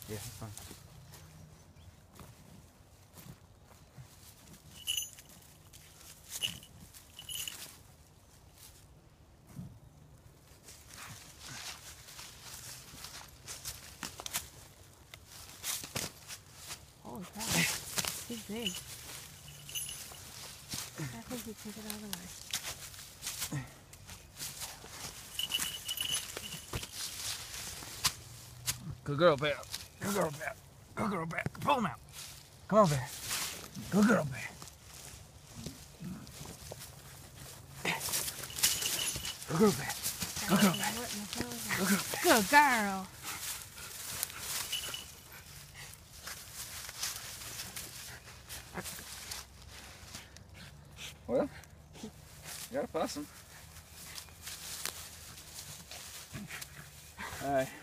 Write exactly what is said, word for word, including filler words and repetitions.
Yeah, that's fine. Holy crap. He's big. I think he took it out of the way. Good girl, Bear. Good girl, Bear. Good girl, Bear. Pull him out. Come on, Bear. Good girl, Bear. Good girl, Bear. Good girl, Bear. Good girl, Bear. Good girl. Well, you got a possum. All right.